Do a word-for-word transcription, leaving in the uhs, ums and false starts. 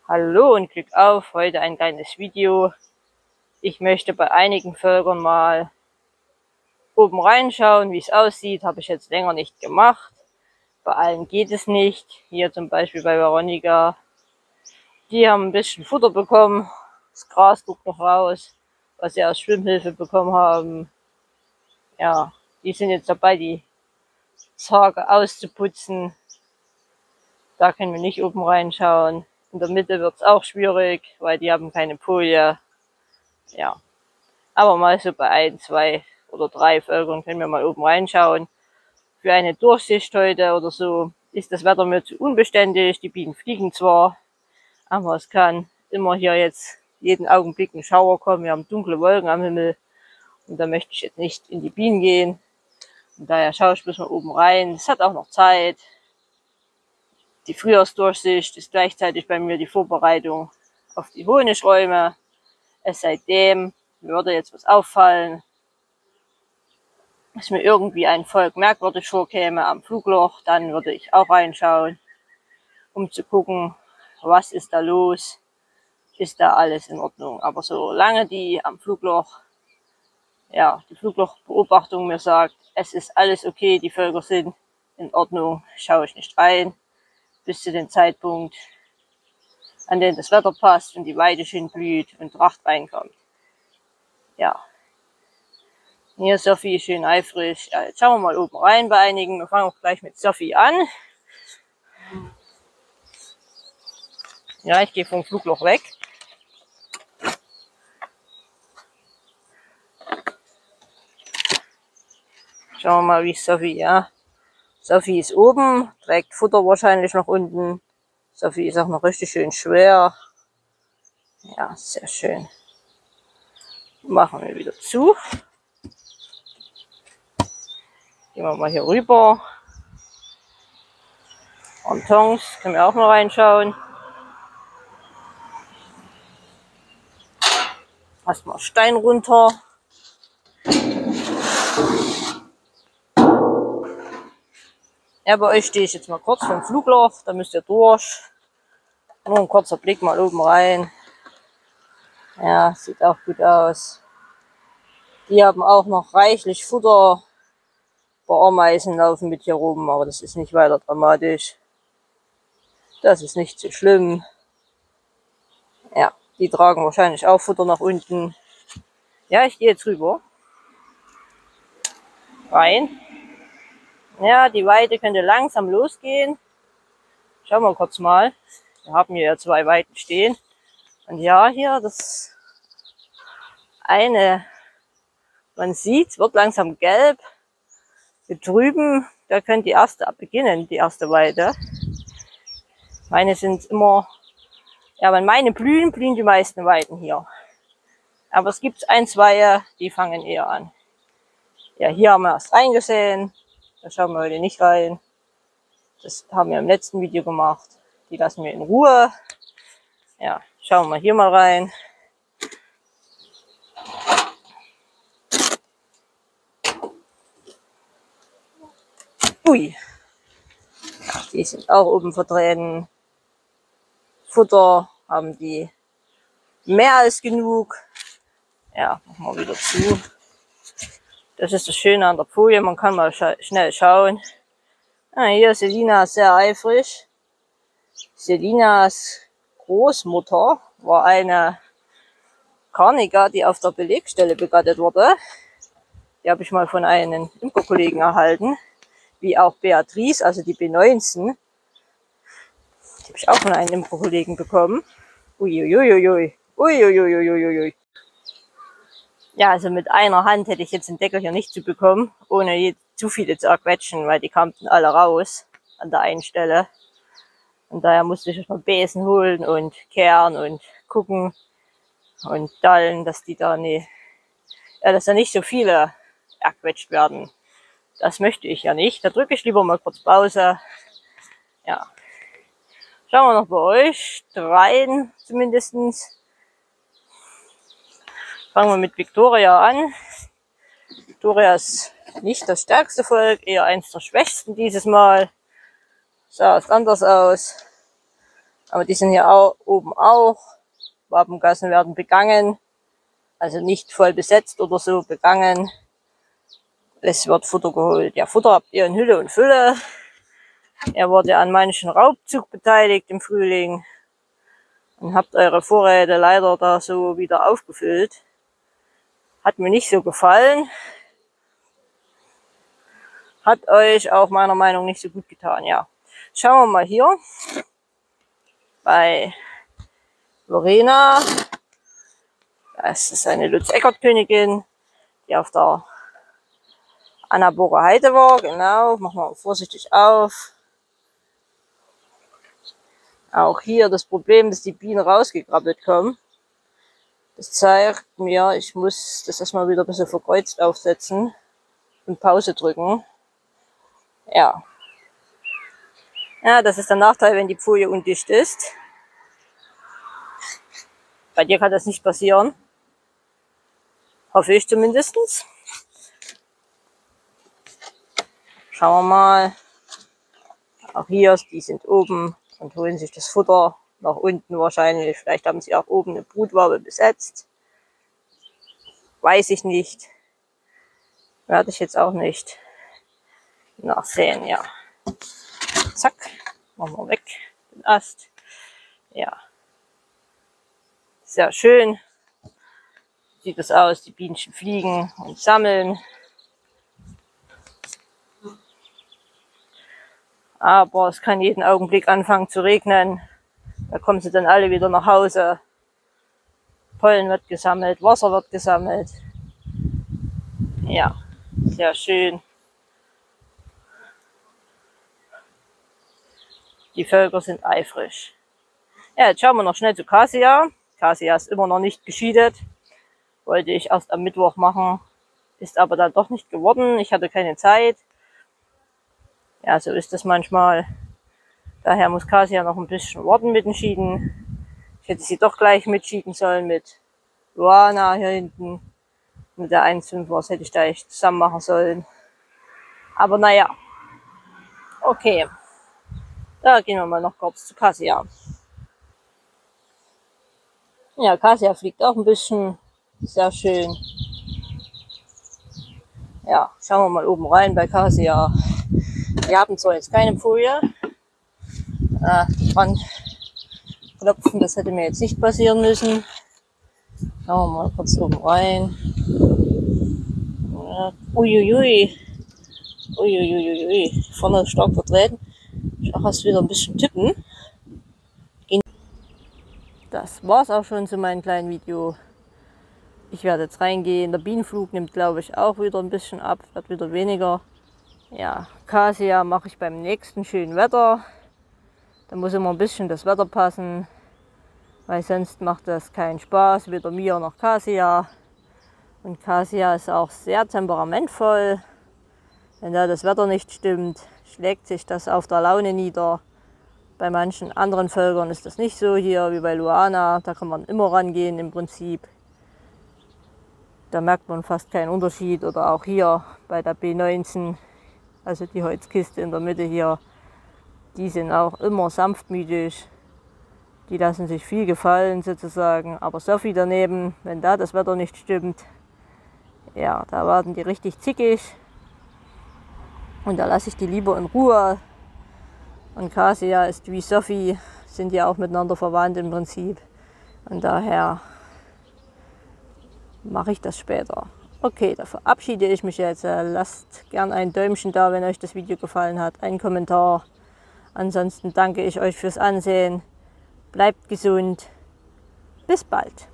Hallo und Glück auf, heute ein kleines Video. Ich möchte bei einigen Völkern mal oben reinschauen, wie es aussieht. Habe ich jetzt länger nicht gemacht. Bei allen geht es nicht. Hier zum Beispiel bei Veronika. Die haben ein bisschen Futter bekommen. Das Gras guckt noch raus, was sie aus Schwimmhilfe bekommen haben. Ja, die sind jetzt dabei, die Zarge auszuputzen. Da können wir nicht oben reinschauen. In der Mitte wird es auch schwierig, weil die haben keine Folie. Ja, aber mal so bei ein, zwei oder drei Völkern können wir mal oben reinschauen. Für eine Durchsicht heute oder so ist das Wetter mir zu unbeständig. Die Bienen fliegen zwar, aber es kann immer hier jetzt jeden Augenblick ein Schauer kommen. Wir haben dunkle Wolken am Himmel und da möchte ich jetzt nicht in die Bienen gehen. Und daher schaue ich bloß mal oben rein. Es hat auch noch Zeit. Die Frühjahrsdurchsicht ist gleichzeitig bei mir die Vorbereitung auf die Honigräume. Es seitdem, mir würde jetzt was auffallen, dass mir irgendwie ein Volk merkwürdig vorkäme am Flugloch, dann würde ich auch reinschauen, um zu gucken, was ist da los, ist da alles in Ordnung. Aber solange die am Flugloch, ja, die Fluglochbeobachtung mir sagt, es ist alles okay, die Völker sind in Ordnung, schaue ich nicht rein, bis zu dem Zeitpunkt, an dem das Wetter passt und die Weide schön blüht und Tracht reinkommt. Ja. Hier ist Sophie schön eifrig. Ja, jetzt schauen wir mal oben rein bei einigen. Wir fangen auch gleich mit Sophie an. Ja, ich gehe vom Flugloch weg. Schauen wir mal, wie Sophie, ja. Sophie ist oben, trägt Futter wahrscheinlich noch unten. Sophie ist auch noch richtig schön schwer. Ja, sehr schön. Machen wir wieder zu. Gehen wir mal hier rüber. Entons, können wir auch mal reinschauen. Erstmal Stein runter. Ja, bei euch stehe ich jetzt mal kurz vom Flugloch, da müsst ihr durch. Nur ein kurzer Blick mal oben rein. Ja, sieht auch gut aus. Die haben auch noch reichlich Futter. Ein paar Ameisen laufen mit hier rum, aber das ist nicht weiter dramatisch. Das ist nicht so schlimm. Ja, die tragen wahrscheinlich auch Futter nach unten. Ja, ich gehe jetzt rüber. Rein. Ja, die Weide könnte langsam losgehen. Schauen wir kurz mal. Wir haben hier ja zwei Weiden stehen. Und ja, hier das eine, man sieht, es wird langsam gelb. Hier drüben, da könnte die erste beginnen, die erste Weide. Meine sind immer, ja, wenn meine blühen, blühen die meisten Weiden hier. Aber es gibt ein, zwei, die fangen eher an. Ja, hier haben wir erst reingesehen. Da schauen wir heute nicht rein. Das haben wir im letzten Video gemacht. Die lassen wir in Ruhe. Ja, schauen wir hier mal rein. Ui. Ja, die sind auch oben vertreten. Futter haben die mehr als genug. Ja, machen wir wieder zu. Das ist das Schöne an der Folie, man kann mal scha schnell schauen. Ah, hier ist Selina sehr eifrig. Selinas Großmutter war eine Carnica, die auf der Belegstelle begattet wurde. Die habe ich mal von einem Imkerkollegen erhalten. Wie auch Beatrice, also die B neunzehn. Die habe ich auch von einem Imkerkollegen bekommen. Uiuiuiui. Uiuiuiui. Ja, also mit einer Hand hätte ich jetzt den Deckel hier nicht zu bekommen, ohne zu viele zu erquetschen, weil die kamen alle raus an der einen Stelle. Und daher musste ich erstmal Besen holen und kehren und gucken und dallen, dass die da nicht, ja, dass da nicht so viele erquetscht werden. Das möchte ich ja nicht. Da drücke ich lieber mal kurz Pause. Ja. Schauen wir noch bei euch. Dreien zumindestens. Fangen wir mit Victoria an. Victoria ist nicht das stärkste Volk, eher eins der schwächsten dieses Mal. Sah es anders aus. Aber die sind hier auch, oben auch. Wabengassen werden begangen. Also nicht voll besetzt oder so, begangen. Es wird Futter geholt. Ja, Futter habt ihr in Hülle und Fülle. Ihr wurde an manchen Raubzug beteiligt im Frühling. Und habt eure Vorräte leider da so wieder aufgefüllt. Hat mir nicht so gefallen. Hat euch auch meiner Meinung nach nicht so gut getan, ja. Schauen wir mal hier. Bei Lorena. Das ist eine Lutz-Eckert-Königin, die auf der Annaburger Heide war. Genau, machen wir vorsichtig auf. Auch hier das Problem, dass die Bienen rausgekrabbelt kommen. Das zeigt mir, ich muss das erstmal wieder ein bisschen verkreuzt aufsetzen und Pause drücken. Ja. Ja, das ist der Nachteil, wenn die Folie undicht ist. Bei dir kann das nicht passieren. Hoffe ich zumindest. Schauen wir mal. Auch hier, die sind oben und holen sich das Futter nach unten wahrscheinlich. Vielleicht haben sie auch oben eine Brutwabe besetzt. Weiß ich nicht. Werde ich jetzt auch nicht nachsehen, ja. Zack, machen wir weg den Ast. Ja. Sehr schön. Sieht es aus, die Bienchen fliegen und sammeln. Aber es kann jeden Augenblick anfangen zu regnen. Da kommen sie dann alle wieder nach Hause. Pollen wird gesammelt, Wasser wird gesammelt. Ja, sehr schön. Die Völker sind eifrig. Ja, jetzt schauen wir noch schnell zu Cassia. Cassia ist immer noch nicht gescheedet. Wollte ich erst am Mittwoch machen. Ist aber dann doch nicht geworden. Ich hatte keine Zeit. Ja, so ist das manchmal. Daher muss Cassia noch ein bisschen warten mit den Schieden. Ich hätte sie doch gleich mitschieden sollen mit Luana hier hinten. Mit der eins Komma fünf, was hätte ich da echt zusammen machen sollen. Aber naja. Okay. Da gehen wir mal noch kurz zu Cassia. Ja, Cassia fliegt auch ein bisschen. Sehr schön. Ja, schauen wir mal oben rein bei Cassia. Wir haben zwar jetzt keine Folie. Äh, dran klopfen, das hätte mir jetzt nicht passieren müssen. Schauen wir mal kurz oben rein. Ja, uiuiui. Uiuiui. Vorne ist stark vertreten. Ich auch erst wieder ein bisschen tippen. Das war's auch schon zu meinem kleinen Video. Ich werde jetzt reingehen. Der Bienenflug nimmt, glaube ich, auch wieder ein bisschen ab. Wird wieder weniger. Ja, Cassia mache ich beim nächsten schönen Wetter. Da muss immer ein bisschen das Wetter passen. Weil sonst macht das keinen Spaß. Weder mir noch Cassia. Und Cassia ist auch sehr temperamentvoll. Wenn da das Wetter nicht stimmt, schlägt sich das auf der Laune nieder. Bei manchen anderen Völkern ist das nicht so hier wie bei Luana. Da kann man immer rangehen im Prinzip. Da merkt man fast keinen Unterschied. Oder auch hier bei der B neunzehn, also die Holzkiste in der Mitte hier. Die sind auch immer sanftmütig. Die lassen sich viel gefallen sozusagen. Aber Sophie daneben, wenn da das Wetter nicht stimmt, ja, da werden die richtig zickig. Und da lasse ich die lieber in Ruhe. Und Cassia ist wie Sophie, sind ja auch miteinander verwandt im Prinzip. Und daher mache ich das später. Okay, da verabschiede ich mich jetzt. Lasst gern ein Däumchen da, wenn euch das Video gefallen hat. Einen Kommentar. Ansonsten danke ich euch fürs Ansehen. Bleibt gesund. Bis bald.